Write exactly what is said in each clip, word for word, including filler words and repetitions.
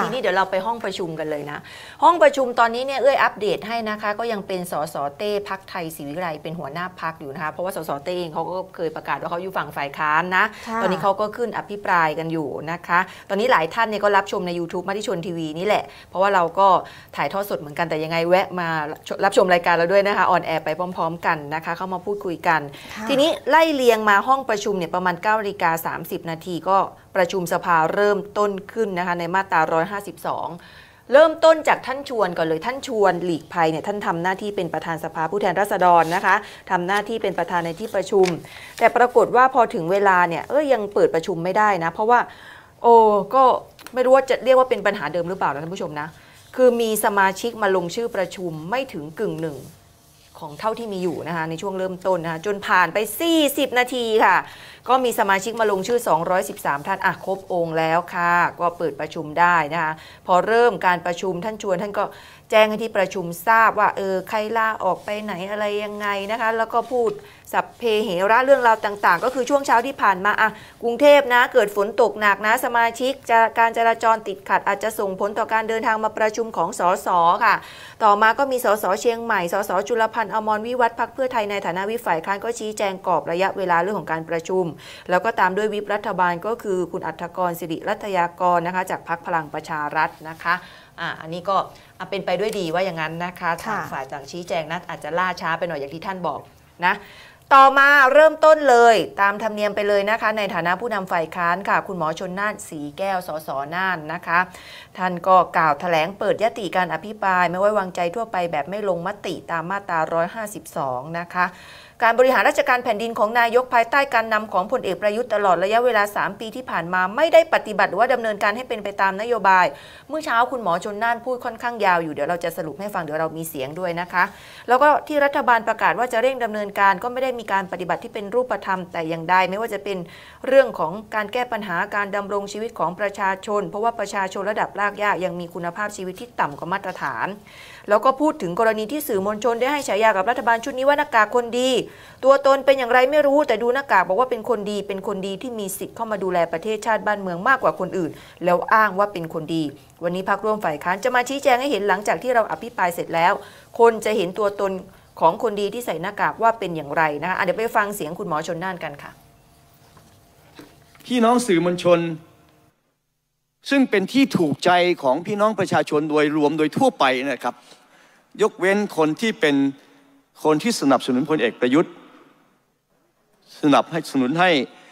ทีนี้เดี๋ยวเราไปห้องประชุมกันเลยนะห้องประชุมตอนนี้เนี่ยเอ้ยอัปเดตให้นะคะก็ยังเป็นสสเต้พรรคไทยศรีวิไลเป็นหัวหน้าพรรคอยู่นะคะเพราะว่าสสเต้เองเขาก็เคยประกาศว่าเขาอยู่ฝั่งฝ่ายค้านนะตอนนี้เขาก็ขึ้นอภิปรายกันอยู่นะคะตอนนี้หลายท่านเนี่ยก็รับชมใน YouTube มติชนทีวีนี่แหละเพราะว่าเราก็ถ่ายทอดสดเหมือนกันแต่ยังไงแวะมารับชมรายการเราด้วยนะคะออนแอร์ไปพร้อมๆกันนะคะเข้ามาพูดคุยกันทีนี้ไล่เรียงมาห้องประชุมเนี่ยประมาณ เก้านาฬิกาสามสิบนาทีก็ประชุมสภาเริ่มต้นขึ้นนะคะในมาตราหนึ่งร้อยห้าสิบสองเริ่มต้นจากท่านชวนก่อนเลยท่านชวนหลีกภัยเนี่ยท่านทำหน้าที่เป็นประธานสภาผู้แทนราษฎรนะคะทำหน้าที่เป็นประธานในที่ประชุมแต่ปรากฏว่าพอถึงเวลาเนี่ยเอ้ยยังเปิดประชุมไม่ได้นะเพราะว่าโอ้ก็ไม่รู้ว่าจะเรียกว่าเป็นปัญหาเดิมหรือเปล่านะท่านผู้ชมนะคือมีสมาชิกมาลงชื่อประชุมไม่ถึงกึ่งหนึ่งของเท่าที่มีอยู่นะคะในช่วงเริ่มต้นนะคะจนผ่านไปสี่สิบนาทีค่ะก็มีสมาชิกมาลงชื่อสองร้อยสิบสามท่านอ่ะครบองค์แล้วค่ะก็เปิดประชุมได้นะคะพอเริ่มการประชุมท่านชวนท่านก็แจ้งให้ที่ประชุมทราบว่าเออใครลาออกไปไหนอะไรยังไงนะคะแล้วก็พูดสัพเพเหระเรื่องราวต่างๆก็คือช่วงเช้าที่ผ่านมาอ่ะกรุงเทพนะเกิดฝนตกหนักนะสมาชิกจะการจราจรติดขัดอาจจะส่งผลต่อการเดินทางมาประชุมของสสค่ะต่อมาก็มีสสเชียงใหม่สสจุลพันธ์อมรวิวัฒน์พรรคเพื่อไทยในฐานะวิปฝ่ายค้านก็ชี้แจงกรอบระยะเวลาเรื่องของการประชุมแล้วก็ตามด้วยวิปรัฐบาลก็คือคุณอัฏฐกรสิริรัตยากรนะคะจากพรรคพลังประชารัฐนะคะอ่าอันนี้ก็เป็นไปด้วยดีว่าอย่างนั้นนะคะทางฝ่ายต่างชี้แจงนั้นอาจจะล่าช้าไปหน่อยอย่างที่ท่านบอกนะต่อมาเริ่มต้นเลยตามธรรมเนียมไปเลยนะคะในฐานะผู้นำฝ่ายค้านค่ะคุณหมอชลน่านสีแก้วสสน่านนะคะท่านก็กล่าวแถลงเปิดยติการอภิปรายไม่ไว้วางใจทั่วไปแบบไม่ลงมติตามมาตราหนึ่งร้อยห้าสิบสองนะคะการบริหารราชการแผ่นดินของนายกภายใต้การนำของพลเอกประยุทธ์ตลอดระยะเวลาสามปีที่ผ่านมาไม่ได้ปฏิบัติหรือว่าดำเนินการให้เป็นไปตามนโยบายเมื่อเช้าคุณหมอชลน่านพูดค่อนข้างยาวอยู่เดี๋ยวเราจะสรุปให้ฟังเดี๋ยวเรามีเสียงด้วยนะคะแล้วก็ที่รัฐบาลประกาศว่าจะเร่งดำเนินการก็ไม่ได้มีการปฏิบัติที่เป็นรูปธรรมแต่อย่างใดไม่ว่าจะเป็นเรื่องของการแก้ปัญหาการดำรงชีวิตของประชาชนเพราะว่าประชาชนระดับรากหญ้ายังมีคุณภาพชีวิตที่ต่ำกว่ามาตรฐานแล้วก็พูดถึงกรณีที่สื่อมวลชนได้ให้ฉายากับรัฐบาลชุดนี้ว่าหน้ากากคนดีตัวตนเป็นอย่างไรไม่รู้แต่ดูหน้ากากบอกว่าเป็นคนดีเป็นคนดีที่มีสิทธิ์เข้ามาดูแลประเทศชาติบ้านเมืองมากกว่าคนอื่นแล้วอ้างว่าเป็นคนดีวันนี้พรรคร่วมฝ่ายค้านจะมาชี้แจงให้เห็นหลังจากที่เราอภิปรายเสร็จแล้วคนจะเห็นตัวตนของคนดีที่ใส่หน้ากากว่าเป็นอย่างไรนะคะเดี๋ยวไปฟังเสียงคุณหมอชลน่านกันค่ะพี่น้องสื่อมวลชนซึ่งเป็นที่ถูกใจของพี่น้องประชาชนโดยรวมโดยทั่วไปนะครับยกเว้นคนที่เป็นคนที่สนับสนุนพลเอกประยุทธ์สนับสนุนให้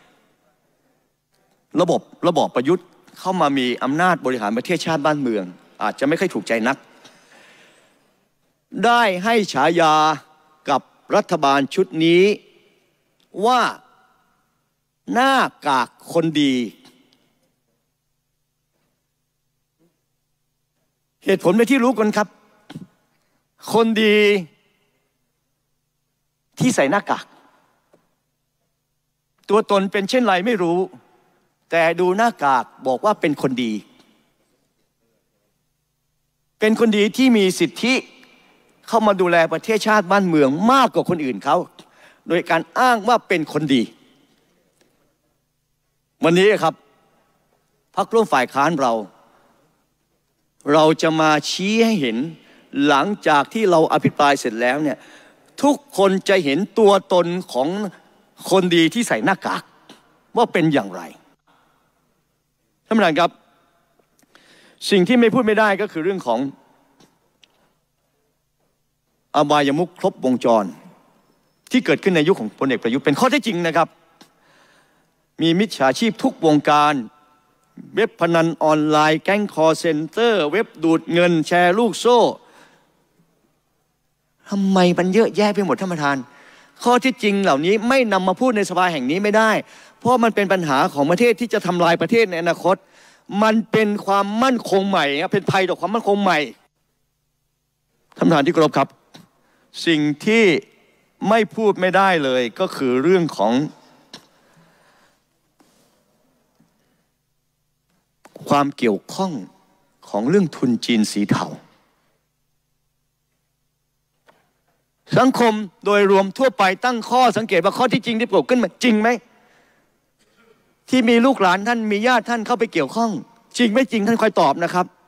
ระบบระบอบประยุทธ์เข้ามามีอำนาจบริหารประเทศชาติบ้านเมืองอาจจะไม่ค่อยถูกใจนักได้ให้ฉายากับรัฐบาลชุดนี้ว่าหน้ากากคนดีเหตุผลเป็นที่รู้กันครับคนดีที่ใส่หน้ากากตัวตนเป็นเช่นไรไม่รู้แต่ดูหน้ากากบอกว่าเป็นคนดีเป็นคนดีที่มีสิทธิเข้ามาดูแลประเทศชาติบ้านเมืองมากกว่าคนอื่นเขาโดยการอ้างว่าเป็นคนดีวันนี้ครับพรรคร่วมฝ่ายค้านเราเราจะมาชี้ให้เห็นหลังจากที่เราอภิปรายเสร็จแล้วเนี่ยทุกคนจะเห็นตัวตนของคนดีที่ใส่หน้ากากว่าเป็นอย่างไรท่านประธานครับสิ่งที่ไม่พูดไม่ได้ก็คือเรื่องของอบายมุขครบวงจรที่เกิดขึ้นในยุคของพลเอกประยุทธ์เป็นข้อเท็จจริงนะครับมีมิจฉาชีพทุกวงการเว็บพนันออนไลน์แก๊งคอลเซ็นเตอร์เว็บดูดเงินแชร์ลูกโซ่ทำไมมันเยอะแยะไปหมดท่านประธานข้อที่จริงเหล่านี้ไม่นำมาพูดในสภาแห่งนี้ไม่ได้เพราะมันเป็นปัญหาของประเทศที่จะทำลายประเทศในอนาคตมันเป็นความมั่นคงใหม่เป็นภัยต่อความมั่นคงใหม่ท่านประธานที่เคารพครับสิ่งที่ไม่พูดไม่ได้เลยก็คือเรื่องของความเกี่ยวข้องของเรื่องทุนจีนสีเทาสังคมโดยรวมทั่วไปตั้งข้อสังเกตว่าข้อที่จริงที่ปรากฏขึ้นมาจริงไหมที่มีลูกหลานท่านมีญาติท่านเข้าไปเกี่ยวข้องจริงไม่จริงท่านคอยตอบนะครับ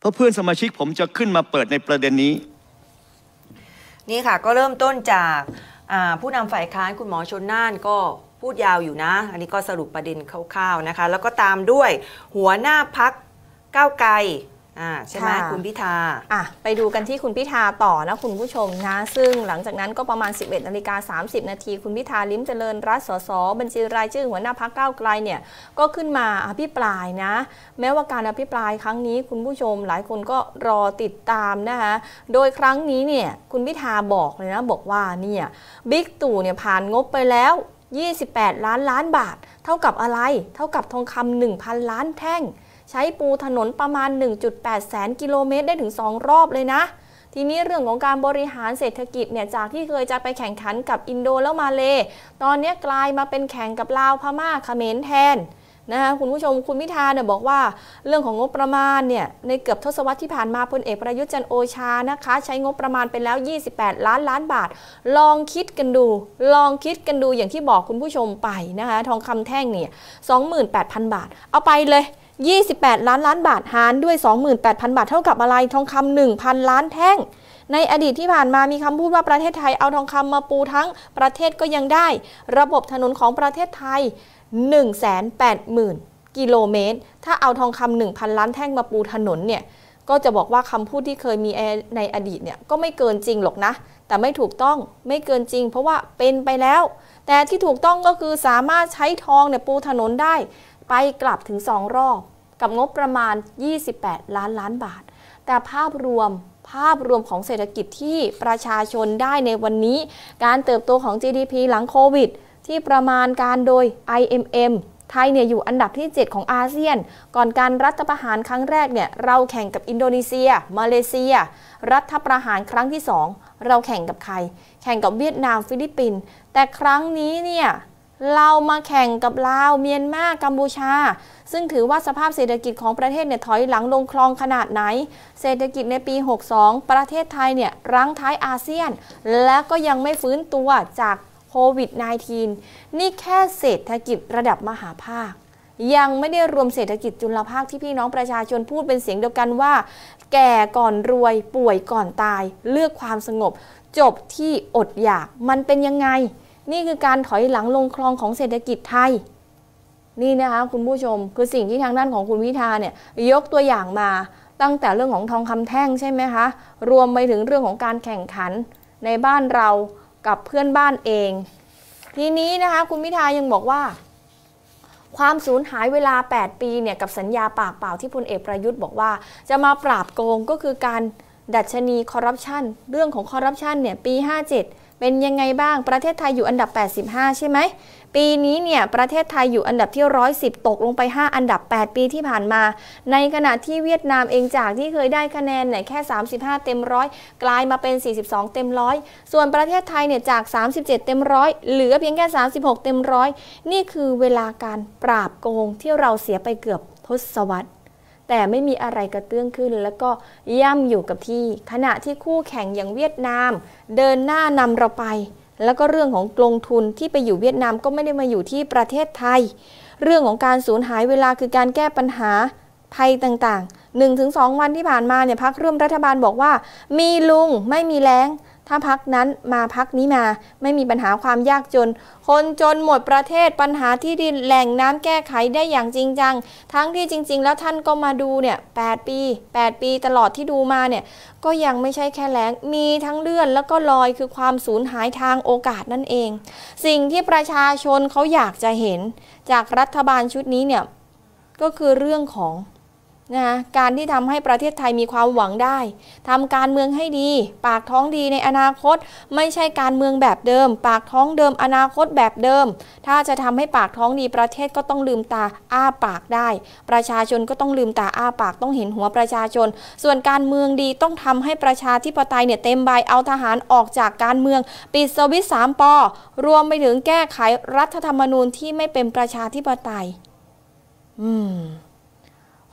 ราะเพื่อนสมาชิกผมจะขึ้นมาเปิดในประเด็นนี้นี่ค่ะก็เริ่มต้นจากผู้นำฝ่ายค้านคุณหมอชลน่านก็พูดยาวอยู่นะอันนี้ก็สรุปประเด็นคร่าวๆนะคะแล้วก็ตามด้วยหัวหน้าพรรคก้าวไกลอ่าใช่ไหมคุณพิธาอ่ะไปดูกันที่คุณพิธาต่อนะคุณผู้ชมนะซึ่งหลังจากนั้นก็ประมาณ สิบเอ็ดนาฬิกาสามสิบนาทีคุณพิธาลิ้มเจริญรัตน์สสบัญชีรายชื่อหัวหน้าพรรคก้าวไกลเนี่ยก็ขึ้นมาอภิปรายนะแม้ว่าการอภิปรายครั้งนี้คุณผู้ชมหลายคนก็รอติดตามนะคะโดยครั้งนี้เนี่ยคุณพิธาบอกเลยนะบอกว่าเนี่ยบิ๊กตู่เนี่ยผ่านงบไปแล้วยี่สิบแปดล้านล้านบาทเท่ากับอะไรเท่ากับทองคำ หนึ่งพัน ล้านแท่งใช้ปูถนนประมาณ หนึ่งจุดแปด แสนกิโลเมตรได้ถึงสองรอบเลยนะทีนี้เรื่องของการบริหารเศรษฐกิจเนี่ยจากที่เคยจะไปแข่งขันกับอินโดแล้วมาเลตอนนี้กลายมาเป็นแข่งกับลาวพม่าเขมรแทนนะคะคุณผู้ชมคุณพิธาเนี่ยบอกว่าเรื่องของงบประมาณเนี่ยในเกือบทศวรรษที่ผ่านมาพลเอกประยุทธ์จันทร์โอชานะคะใช้งบประมาณไปแล้วยี่สิบแปดล้านล้านบาทลองคิดกันดูลองคิดกันดูอย่างที่บอกคุณผู้ชมไปนะคะทองคำแท่งเนี่ย สองหมื่นแปดพัน บาทเอาไปเลยยี่สิบแปดล้านล้านบาทหารด้วย สองหมื่นแปดพัน บาทเท่ากับอะไรทองคำ หนึ่งพัน ล้านแท่งในอดีตที่ผ่านมามีคำพูดว่าประเทศไทยเอาทองคำมาปูทั้งประเทศก็ยังได้ระบบถนนของประเทศไทย หนึ่งแสนแปดหมื่น กิโลเมตรถ้าเอาทองคำ หนึ่งพัน ล้านแท่งมาปูถนนเนี่ยก็จะบอกว่าคำพูดที่เคยมีในอดีตเนี่ยก็ไม่เกินจริงหรอกนะแต่ไม่ถูกต้องไม่เกินจริงเพราะว่าเป็นไปแล้วแต่ที่ถูกต้องก็คือสามารถใช้ทองเนี่ยปูถนนได้ไปกลับถึงสองรอบกับงบประมาณยี่สิบแปดล้านล้านบาทแต่ภาพรวมภาพรวมของเศรษฐกิจที่ประชาชนได้ในวันนี้การเติบโตของ จี ดี พี หลังโควิดที่ประมาณการโดย ไอ เอ็ม เอ็ม ไทยเนี่ยอยู่อันดับที่เจ็ดของอาเซียนก่อนการรัฐประหารครั้งแรกเนี่ยเราแข่งกับอินโดนีเซียมาเลเซียรัฐประหารครั้งที่สองเราแข่งกับใครแข่งกับเวียดนามฟิลิปปินส์แต่ครั้งนี้เนี่ยเรามาแข่งกับลาวเมียนมากัมพูชาซึ่งถือว่าสภาพเศรษฐกิจของประเทศเนี่ยถอยหลังลงคลองขนาดไหนเศรษฐกิจในปีหกสิบสองประเทศไทยเนี่ยรั้งท้ายอาเซียนและก็ยังไม่ฟื้นตัวจากโควิด สิบเก้า นี่แค่เศรษฐกิจระดับมหาภาคยังไม่ได้รวมเศรษฐกิจจุลภาคที่พี่น้องประชาชนพูดเป็นเสียงเดียวกันว่าแก่ก่อนรวยป่วยก่อนตายเลือกความสงบจบที่อดอยากมันเป็นยังไงนี่คือการถอยหลังลงคลองของเศรษฐกิจไทยนี่นะคะคุณผู้ชมคือสิ่งที่ทางด้านของคุณพิธาเนี่ยยกตัวอย่างมาตั้งแต่เรื่องของทองคำแท่งใช่ไหมคะรวมไปถึงเรื่องของการแข่งขันในบ้านเรากับเพื่อนบ้านเองทีนี้นะคะคุณพิธายังบอกว่าความสูญหายเวลาแปดปีเนี่ยกับสัญญาปากเปล่าที่พลเอกประยุทธ์บอกว่าจะมาปราบโกงก็คือการดัชนีคอร์รัปชันเรื่องของคอร์รัปชันเนี่ยปีห้าเจ็ดเป็นยังไงบ้างประเทศไทยอยู่อันดับแปดสิบห้าใช่ไหมปีนี้เนี่ยประเทศไทยอยู่อันดับที่หนึ่งร้อยสิบตกลงไปห้าอันดับแปดปีที่ผ่านมาในขณะที่เวียดนามเองจากที่เคยได้คะแนนเนี่ยแค่สามสิบห้าเต็มร้อยกลายมาเป็นสี่สิบสองเต็มร้อยส่วนประเทศไทยเนี่ยจากสามสิบเจ็ดเต็มร้อยเหลือเพียงแค่สามสิบหกเต็มร้อยนี่คือเวลาการปราบโกงที่เราเสียไปเกือบทศวรรษแต่ไม่มีอะไรกระเตื้องขึ้นแล้วก็ย่ำอยู่กับที่ขณะที่คู่แข่งอย่างเวียดนามเดินหน้านำเราไปแล้วก็เรื่องของลงทุนที่ไปอยู่เวียดนามก็ไม่ได้มาอยู่ที่ประเทศไทยเรื่องของการสูญหายเวลาคือการแก้ปัญหาภัยต่างๆ หนึ่งถึงสอง วันที่ผ่านมาเนี่ยพรรคร่วมรัฐบาลบอกว่ามีลุงไม่มีแล้งถ้าพรรคนั้นมาพรรคนี้มาไม่มีปัญหาความยากจนคนจนหมดประเทศปัญหาที่ดินแหล่งน้ำแก้ไขได้อย่างจริงจังทั้งที่จริงๆแล้วท่านก็มาดูเนี่ยแปดปีแปดปีตลอดที่ดูมาเนี่ยก็ยังไม่ใช่แค่แล้งมีทั้งเลื่อนแล้วก็ลอยคือความสูญหายทางโอกาสนั่นเองสิ่งที่ประชาชนเขาอยากจะเห็นจากรัฐบาลชุดนี้เนี่ยก็คือเรื่องของนะการที่ทำให้ประเทศไทยมีความหวังได้ทำการเมืองให้ดีปากท้องดีในอนาคตไม่ใช่การเมืองแบบเดิมปากท้องเดิมอนาคตแบบเดิมถ้าจะทำให้ปากท้องดีประเทศก็ต้องลืมตาอ้าปากได้ประชาชนก็ต้องลืมตาอ้าปากต้องเห็นหัวประชาชนส่วนการเมืองดีต้องทำให้ประชาธิปไตยเนี่ยเต็มใบเอาทหารออกจากการเมืองปิดสวิตช์สามปรวมไปถึงแก้ไขรัฐธรรมนูญที่ไม่เป็นประชาธิปไตยอืม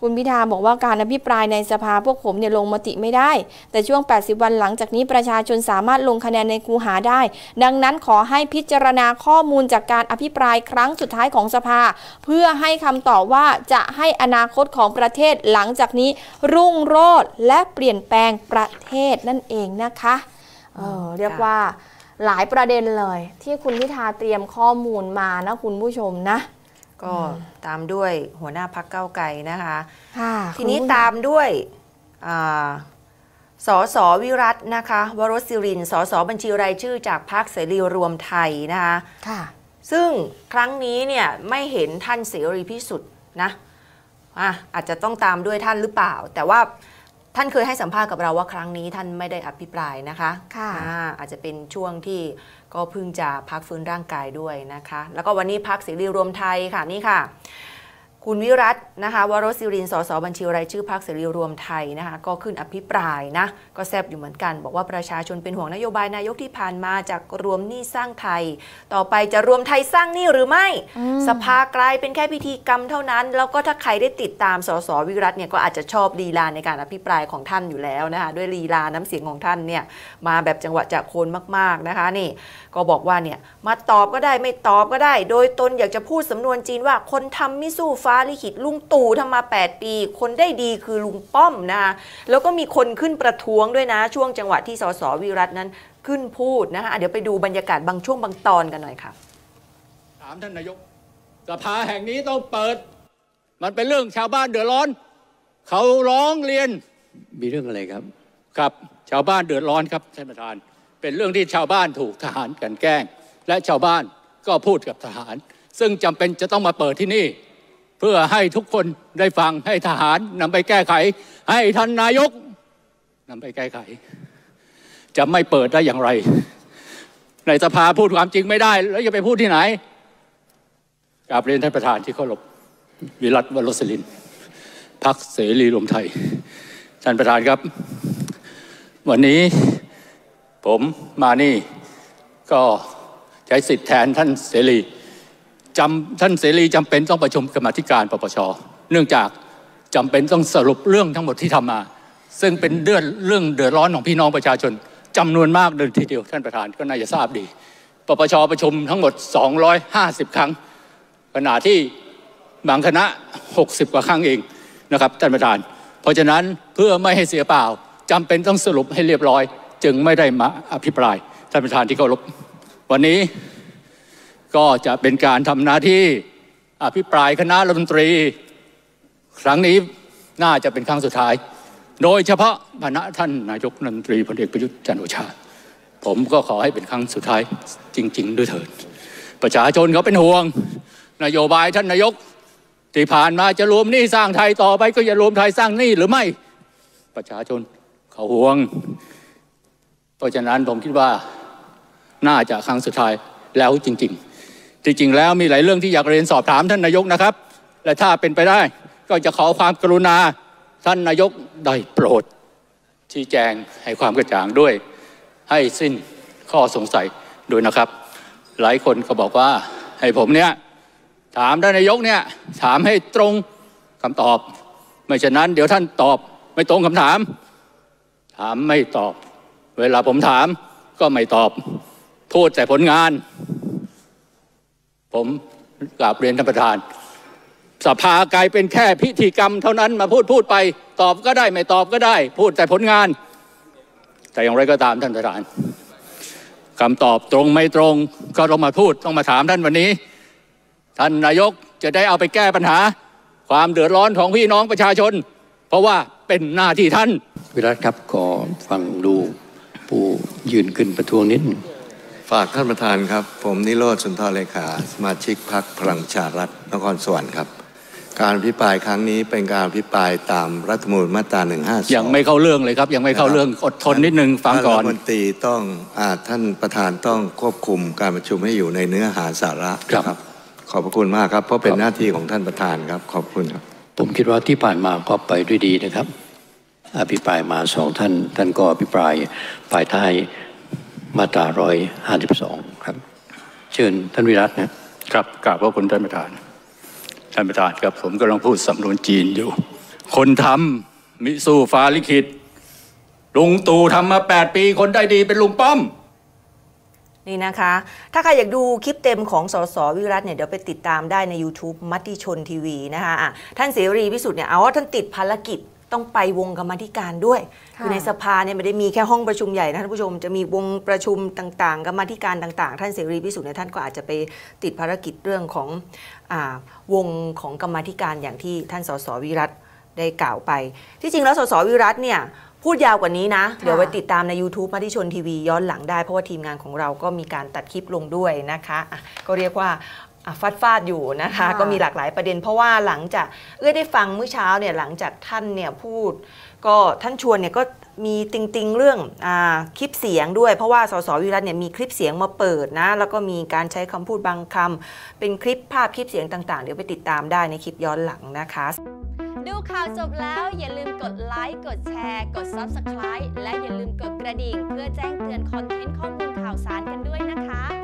คุณพิธาบอกว่าการอภิปรายในสภาพวกผมเนี่ยลงมติไม่ได้แต่ช่วงแปดสิบวันหลังจากนี้ประชาชนสามารถลงคะแนนในคูหาได้ดังนั้นขอให้พิจารณาข้อมูลจากการอภิปรายครั้งสุดท้ายของสภาเพื่อให้คำตอบว่าจะให้อนาคตของประเทศหลังจากนี้รุ่งโรจน์และเปลี่ยนแปลงประเทศนั่นเองนะคะเออเรียกว่าหลายประเด็นเลยที่คุณพิธาเตรียมข้อมูลมานะคุณผู้ชมนะก็ตามด้วยหัวหน้าพรรคก้าวไกลนะคะทีนี้ตามด้วยสสวิรัตนะคะวรศิรินทร์สสบัญชีรายชื่อจากพรรคเสรีรวมไทยนะคะซึ่งครั้งนี้เนี่ยไม่เห็นท่านเสรีพิสุทธิ์นะอ่ะอาจจะต้องตามด้วยท่านหรือเปล่าแต่ว่าท่านเคยให้สัมภาษณ์กับเราว่าครั้งนี้ท่านไม่ได้อภิปรายนะคะค่ะอาจจะเป็นช่วงที่ก็เพิ่งจะพักฟื้นร่างกายด้วยนะคะแล้วก็วันนี้พรรคเสรีรวมไทยค่ะนี่ค่ะคุณวิรัตนะคะวรศิรินทร์สสบัญชีรายชื่อพรรคเสรีรวมไทยนะคะก็ขึ้นอภิปรายนะก็แซบอยู่เหมือนกันบอกว่าประชาชนเป็นห่วงนโยบายนายกที่ผ่านมาจากรวมหนี้สร้างไทยต่อไปจะรวมไทยสร้างหนี้หรือไม่สภากลายเป็นแค่พิธีกรรมเท่านั้นแล้วก็ถ้าใครได้ติดตามสสวิรัตเนี่ยก็อาจจะชอบลีลาในการอภิปรายของท่านอยู่แล้วนะคะด้วยลีลาน้ำเสียงของท่านเนี่ยมาแบบจังหวะจากโคนมากๆนะคะนี่ก็บอกว่าเนี่ยมาตอบก็ได้ไม่ตอบก็ได้โดยตนอยากจะพูดสำนวนจีนว่าคนทำมิสู้ฟ้าลิขิตลุงตู่ทำมาแปดปีคนได้ดีคือลุงป้อมนะคะแล้วก็มีคนขึ้นประท้วงด้วยนะช่วงจังหวะที่สสวิรัตนั้นขึ้นพูดนะคะเดี๋ยวไปดูบรรยากาศบางช่วงบางตอนกันหน่อยค่ะถามท่านนายกสภาแห่งนี้ต้องเปิดมันเป็นเรื่องชาวบ้านเดือดร้อนเขาร้องเรียนมีเรื่องอะไรครับครับชาวบ้านเดือดร้อนครับท่านประธานเป็นเรื่องที่ชาวบ้านถูกทหารกลั่นแกล้งและชาวบ้านก็พูดกับทหารซึ่งจำเป็นจะต้องมาเปิดที่นี่เพื่อให้ทุกคนได้ฟังให้ทหารนำไปแก้ไขให้ท่านนายกนำไปแก้ไขจะไม่เปิดได้อย่างไรในสภาพูดความจริงไม่ได้แล้วจะไปพูดที่ไหนกราบเรียนท่านประธานที่เคารพวิรัตวรศิรินทร์พรรคเสรีรวมไทยท่านประธานครับวันนี้ผมมานี่ก็ใช้สิทธิ์แทนท่านเสรีจำท่านเสรีจำเป็นต้องประชุมกรรมาธิการปปชเนื่องจากจำเป็นต้องสรุปเรื่องทั้งหมดที่ทำมาซึ่งเป็นเรื่องเรื่องเดือดร้อนของพี่น้องประชาชนจำนวนมากเลยทีเดียวท่านประธานก็น่าจะทราบดีปปชประชุมทั้งหมดสองร้อยห้าสิบครั้งขณะที่บางคณะหกสิบกว่าครั้งเองนะครับท่านประธานเพราะฉะนั้นเพื่อไม่ให้เสียเปล่าจำเป็นต้องสรุปให้เรียบร้อยจึงไม่ได้มาอภิปรายท่านประธานที่เคารพวันนี้ก็จะเป็นการทำหน้าที่อภิปรายคณะรัฐมนตรีครั้งนี้น่าจะเป็นครั้งสุดท้ายโดยเฉพาะคณะท่านนายกรัฐมนตรีพลเอกประยุทธ์จันทร์โอชาผมก็ขอให้เป็นครั้งสุดท้ายจริงๆด้วยเถิดประชาชนเขาเป็นห่วงนโยบายท่านนายกที่ผ่านมาจะรวมหนี้สร้างไทยต่อไปก็จะรวมไทยสร้างหนี้หรือไม่ประชาชนเขาห่วงเพราะฉะนั้นผมคิดว่าน่าจะครั้งสุดท้ายแล้วจริงๆที่จริงแล้วมีหลายเรื่องที่อยากเรียนสอบถามท่านนายกนะครับและถ้าเป็นไปได้ก็จะขอความกรุณาท่านนายกได้โปรดชี้แจงให้ความกระจ่างด้วยให้สิ้นข้อสงสัยด้วยนะครับหลายคนก็บอกว่าให้ผมเนี่ยถามท่านนายกเนี่ยถามให้ตรงคำตอบไม่เช่นนั้นเดี๋ยวท่านตอบไม่ตรงคำถามถามไม่ตอบเวลาผมถามก็ไม่ตอบพูดแต่ผลงานผมกราบเรียนท่านประธานสภากลายเป็นแค่พิธีกรรมเท่านั้นมาพูดพูดไปตอบก็ได้ไม่ตอบก็ได้พูดแต่ผลงานแต่อย่างไรก็ตามท่านประธานคำตอบตรงไม่ตรงก็ต้องมาพูดต้องมาถามท่านวันนี้ท่านนายกจะได้เอาไปแก้ปัญหาความเดือดร้อนของพี่น้องประชาชนเพราะว่าเป็นหน้าที่ท่านวิรัตครับขอฟังดูผู้ยืนขึ้นประท้วงนิดฝากท่านประธานครับผมนิโรธสุนทรเลขาสมาชิกพรรคพลังประชารัฐนครสวรรค์ครับการอภิปรายครั้งนี้เป็นการอภิปรายตามรัฐธรรมนูญมาตราหนึ่งห้าสองยังไม่เข้าเรื่องเลยครับยังไม่เข้าเรื่องอดทนนิดนึงฟังก่อนท่านรัฐมนตรีต้องอาท่านประธานต้องควบคุมการประชุมให้อยู่ในเนื้อหาสาระครับขอบพระคุณมากครับเพราะเป็นหน้าที่ของท่านประธานครับขอบคุณครับผมคิดว่าที่ผ่านมาก็ไปด้วยดีนะครับอภิปรายมาสองท่านท่านก็อภิปรายฝ่ายท้ายมาตราร้อยห้าสิบสองครับเชิญท่านวิรัตนะครับกราบขอบคุณท่านประธานท่านประธานครับผมกำลังพูดสำนวนจีนอยู่คนทำมิสู้ฟ้าลิขิตลุงตู่ทำมาแปดปีคนได้ดีเป็นลุงป้อมนี่นะคะถ้าใครอยากดูคลิปเต็มของสสวิรัตเนี่ยเดี๋ยวไปติดตามได้ใน YouTube มติชนทีวีนะคะะท่านเสรีพิสุทธิ์เนี่ยเอาว่าท่านติดภารกิจต้องไปวงกรรมาธิการด้วยคือในสภาเนี่ยไม่ได้มีแค่ห้องประชุมใหญ่นะท่านผู้ชมจะมีวงประชุมต่างๆกรรมาธิการต่างๆท่านเสรีพิสุทธิ์เนี่ยท่านก็อาจจะไปติดภารกิจเรื่องของอ่าวงของกรรมาธิการอย่างที่ท่านสสวิรัตได้กล่าวไปที่จริงแล้วสสวิรัตเนี่ยพูดยาวกว่านี้นะเดี๋ยวไปติดตามใน YouTube มติชนทีวีย้อนหลังได้เพราะว่าทีมงานของเราก็มีการตัดคลิปลงด้วยนะคะะก็เรียกว่าฟาดฟาดอยู่นะคะก็มีหลากหลายประเด็นเพราะว่าหลังจากเอ้ยได้ฟังเมื่อเช้าเนี่ยหลังจากท่านเนี่ยพูดก็ท่านชวนเนี่ยก็มีติงติงเรื่องอ่าคลิปเสียงด้วยเพราะว่าสสวิรัตเนี่ยมีคลิปเสียงมาเปิดนะแล้วก็มีการใช้คำพูดบางคำเป็นคลิปภาพคลิปเสียงต่างๆเดี๋ยวไปติดตามได้ในคลิปย้อนหลังนะคะดูข่าวจบแล้วอย่าลืมกดไลค์กดแชร์กด ซับสไครบ์ และอย่าลืมกดกระดิ่งเพื่อแจ้งเตือนคอนเทนต์ข้อมูลข่าวสารกันด้วยนะคะ